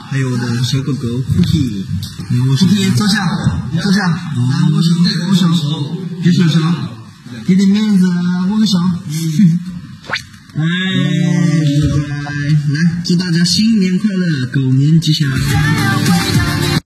还有我的小狗狗 Cookie， Cookie 坐下，来握手，别手手，给点面子，握个手。哎，拜拜，来祝大家新年快乐，狗年吉祥。